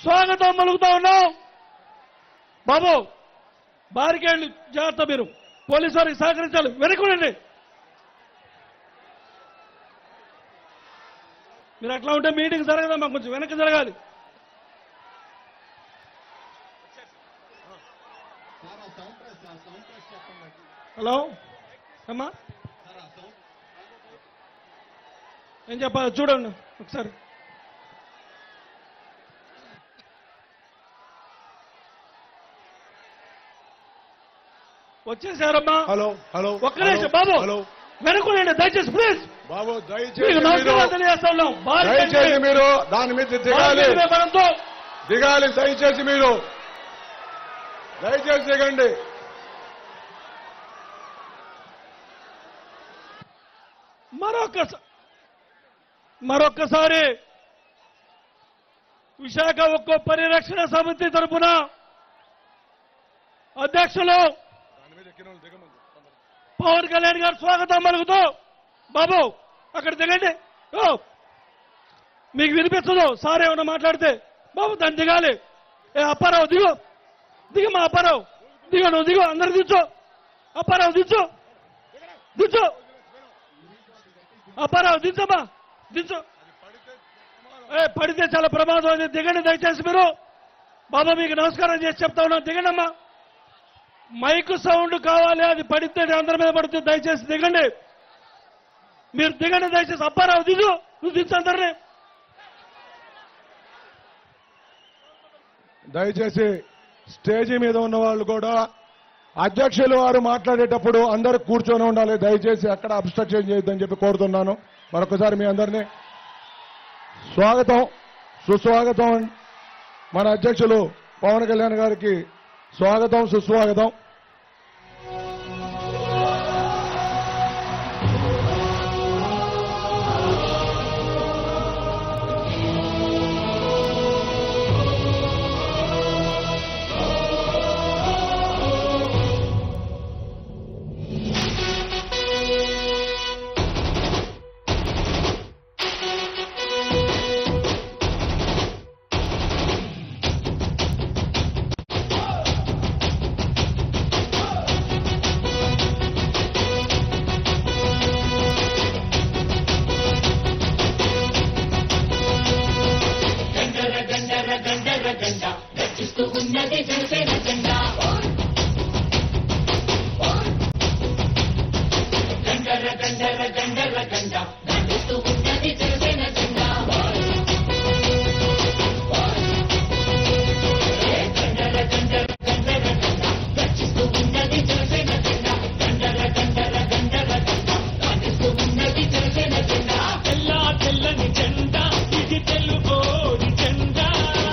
స్వాగతం పలుకుతా ఉన్నాం. బాబు బారికేళ్ళు జాగ్రత్త, మీరు పోలీసు వారికి సహకరించాలి. వెనక్కుండండి. మీరు అట్లా ఉంటే మీటింగ్ జరగదమ్మా, కొంచెం వెనక్కి జరగాలి. హలో అమ్మా, ఏం చెప్పాలి చూడండి ఒకసారి. వచ్చేసారమ్మా. హలో హలో ఒక్క నిమిషం బాబు, వెనుకోండి దయచేసి ప్లీజ్. బాబు దయచేసి మీరు దాని మీద దిగాలి, దిగాలి. దయచేసి మీరు దయచేసి దిగండి. మరొక్కసారి విశాఖ ఉక్కు పరిరక్షణ సమితి తరఫున అధ్యక్షులు పవన్ కళ్యాణ్ గారు స్వాగతం పలుకుతూ, బాబు అక్కడ దిగండి. మీకు వినిపించదు సార్ ఏమన్నా మాట్లాడితే. బాబు దాన్ని దిగాలి. అప్పారావు దిగు, దిగమ్మా. అప్పారావు దిగు, నువ్వు దిగు. అందరు దించు. అప్పారావు దించు, దించు. అప్పారావు దించమ్మా, దించు. పడితే చాలా ప్రమాదం. అది దిగండి దయచేసి మీరు. బాబా మీకు నమస్కారం చేసి చెప్తా ఉన్నాను, దిగండి అమ్మా. మైక్ సౌండ్ కావాలి, అది పడితే అందరి మీద పడుతుంది. దయచేసి దిగండి, మీరు దిగండి దయచేసి. అప్పారావు దిగు, నువ్వు దించు అందరినీ. దయచేసి స్టేజీ మీద ఉన్న వాళ్ళు కూడా అధ్యక్షులు వారు మాట్లాడేటప్పుడు అందరూ కూర్చొని ఉండాలి. దయచేసి అక్కడ అబ్స్ట్రక్షన్ చేయొద్దని చెప్పి కోరుతున్నాను. మరొకసారి మీ అందరినీ స్వాగతం, సుస్వాగతం. మన అధ్యక్షులు పవన్ కళ్యాణ్ గారికి స్వాగతం, సుస్వాగతం. ఉన్నది జనసేన జెండా, గండర గండర గండర గండ గండిస్తూ ఉన్నది జనసేన జెండా. గండర గండర గండర గండ గర్జిస్తూ ఉన్నది జనసేన జెండా, గండర గండర గండర గండ గండిస్తూ ఉన్నది జనసేన జెండా. తెల్ల తెల్లని జెండా, ఇది తెలుగోడి జెండా.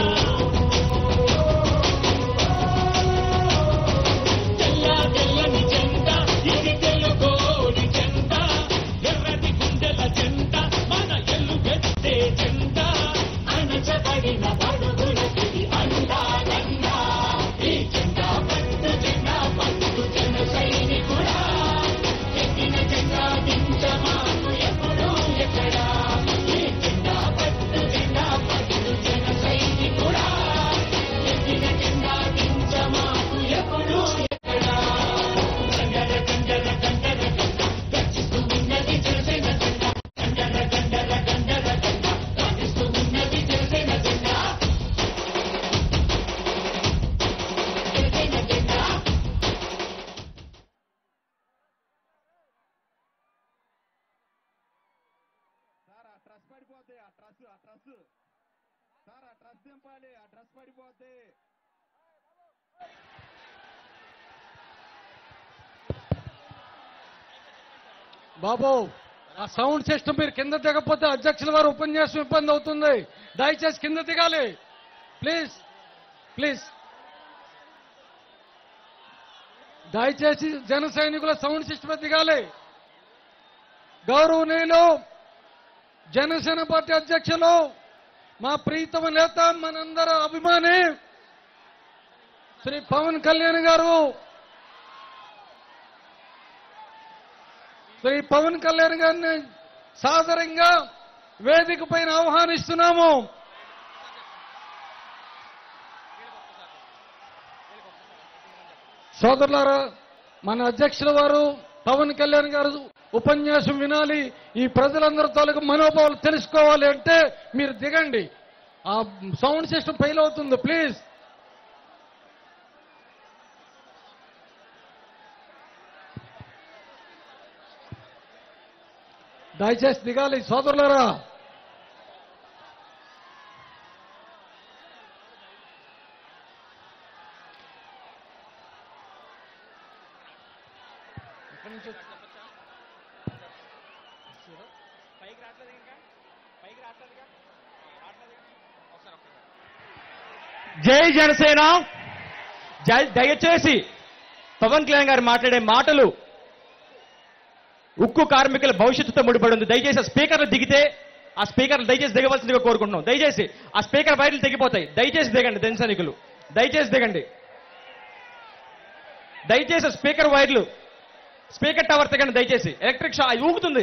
బాబు ఆ సౌండ్ సిస్టమ్ మీరు కింద దిగకపోతే అధ్యక్షుల వారు ఉపన్యాసం ఇబ్బంది అవుతుంది. దయచేసి కింద దిగాలి ప్లీజ్, ప్లీజ్. దయచేసి జన సైనికుల సౌండ్ సిస్టమ్ దిగాలి. గౌరవనీయులు జనసేన పార్టీ అధ్యక్షులు, మా ప్రీతమ నేత, మనందరి అభిమాని శ్రీ పవన్ కళ్యాణ్ గారు, శ్రీ పవన్ కళ్యాణ్ గారిని సాదరంగా వేదిక పైన ఆహ్వానిస్తున్నాము. సోదరులారా, మన అధ్యక్షుల వారు పవన్ కళ్యాణ్ గారు ఉపన్యాసం వినాలి, ఈ ప్రజలందరూ తాలూకు మనోభావాలు తెలుసుకోవాలి అంటే మీరు దిగండి. ఆ సౌండ్ సిస్టమ్ ఫెయిల్ అవుతుంది, ప్లీజ్. దయచేసి దిగాలి సోదరులారా. జై జనసేన. దయచేసి పవన్ కళ్యాణ్ గారు మాట్లాడే మాటలు ఉక్కు కార్మికుల భవిష్యత్తుతో ముడిపడి ఉంది. దయచేసి ఆ స్పీకర్లు దిగితే ఆ స్పీకర్లు దయచేసి దిగవలసిందిగా కోరుకుంటున్నాం. దయచేసి ఆ స్పీకర్ వైర్లు తెగిపోతాయి. దయచేసి దిగండి జనసైనికులు, దయచేసి దిగండి. దయచేసి స్పీకర్ వైర్లు, స్పీకర్ టవర్ తెగండి దయచేసి. ఎలక్ట్రిక్ షా ఊగుతుంది.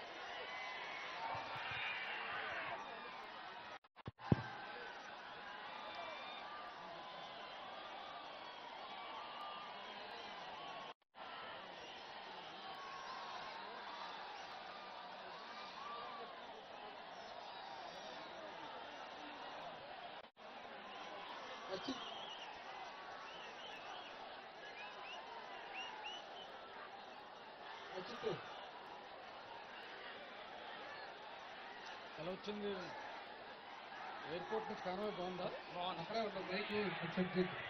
ఎలా వచ్చింది? ఎయిర్పోర్ట్ నుంచి కాన్వాయ్ బాగుందా? అక్కడే ఉంటుంది బైక్, అక్కడే ఉంది.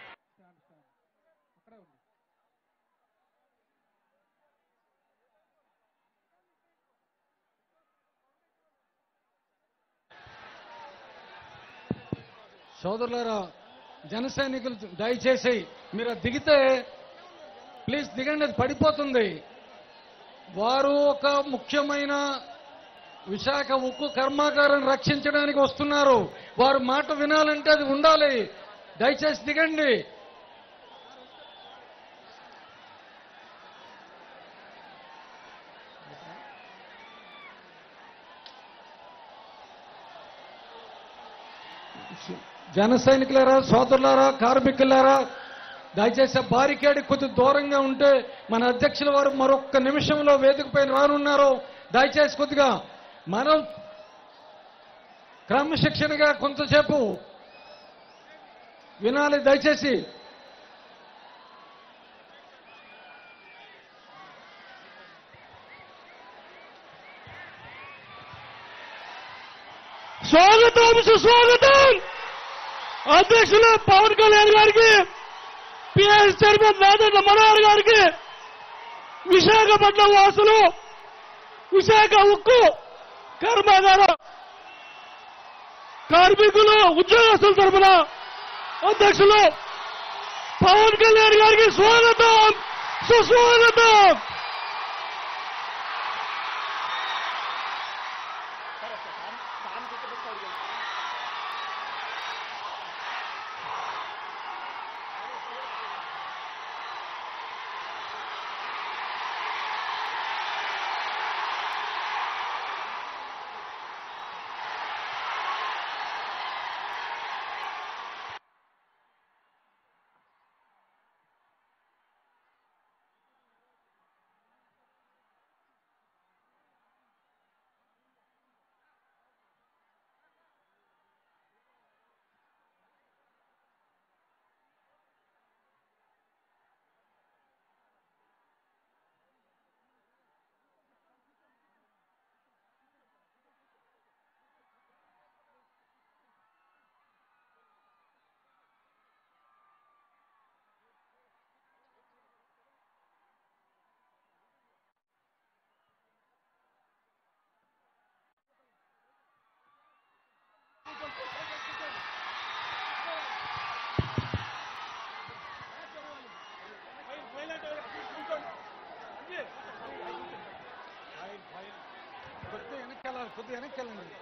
సోదరులారా, జన సైనికులు దయచేసి మీరు దిగితే ప్లీజ్ దిగండి, అది పడిపోతుంది. వారు ఒక ముఖ్యమైన విశాఖ ఉక్కు కర్మాగారం రక్షించడానికి వస్తున్నారు. వారు మాట వినాలంటే అది ఉండాలి. దయచేసి దిగండి. జన సైనికులారా, సోదరులారా, కార్మికులారా, దయచేసి బారికేడ్ కొద్ది దూరంగా ఉంటే మన అధ్యక్షుల వారు మరొక్క నిమిషంలో వేదిక పైన రానున్నారు. దయచేసి కొద్దిగా మనం క్రమశిక్షణగా కొంతసేపు వినాలి. దయచేసి స్వాగతం, సుస్వాగతం అధ్యక్షులు పవన్ కళ్యాణ్ గారికి, పిఎస్ చైర్మన్ నాదన్న మనోహర్ గారికి, విశాఖపట్నం వాసులు, విశాఖ ఉక్కు కర్మాగార కార్మికులు, ఉద్యోగస్తుల తరఫున అధ్యక్షులు పవన్ కళ్యాణ్ గారికి స్వాగతం, సుస్వాగతం. కొద్దిగా వెనక్కి వెళ్ళండి.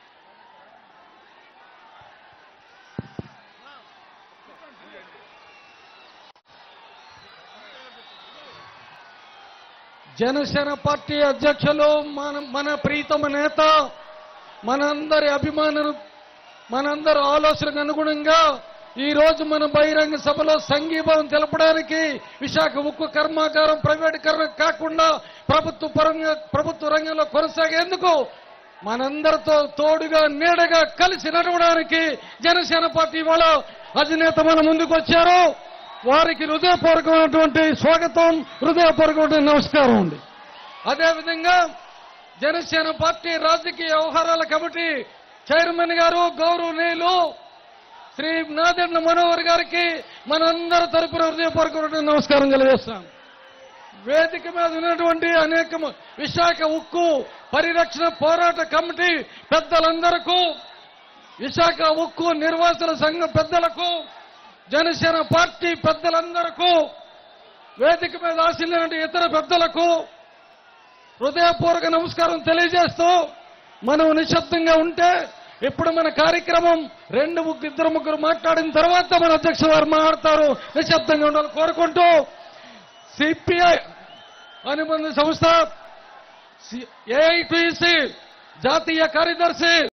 జనసేన పార్టీ అధ్యక్షులు, మన ప్రీతమ నేత, మనందరి అభిమానులు, మనందరి ఆలోచనకు అనుగుణంగా ఈ రోజు మన బహిరంగ సభలో సంఘీభావం తెలపడానికి విశాఖ ఉక్కు కర్మాగారం ప్రైవేటీకరణ కాకుండా ప్రభుత్వ రంగంలో కొనసాగేందుకు మనందరితో తోడుగా నీడగా కలిసి నడవడానికి జనసేన పార్టీ వాళ్ళ అధినేత మన ముందుకు వచ్చారు. వారికి హృదయపూర్వకమైనటువంటి స్వాగతం, హృదయపూర్వకమైన నమస్కారం అండి. అదేవిధంగా జనసేన పార్టీ రాజకీయ వ్యవహారాల కమిటీ చైర్మన్ గారు గౌరవనీయులు శ్రీ నాదెండ్ల మనోహర్ గారికి మనందరి తరపున హృదయపూర్వకమైన నమస్కారం తెలియజేస్తాం. వేదిక మీద ఉన్నటువంటి అనేక విశాఖ ఉక్కు పరిరక్షణ పోరాట కమిటీ పెద్దలందరకు, విశాఖ ఉక్కు నిర్వాసన సంఘం పెద్దలకు, జనసేన పార్టీ పెద్దలందరకు, వేదిక మీద ఆశీర్వదించిన ఇతర పెద్దలకు హృదయపూర్వక నమస్కారం తెలియజేస్తూ, మనం నిశ్శబ్దంగా ఉంటే ఇప్పుడు మన కార్యక్రమం ఇద్దరు ముగ్గురు మాట్లాడిన తర్వాత మన అధ్యక్షుల వారు మాట్లాడతారు. నిశ్శబ్దంగా ఉండాలని కోరుకుంటూ సిపిఐ అనుబంధ సంస్థ ఏఐటిసి జాతీయ కార్యదర్శి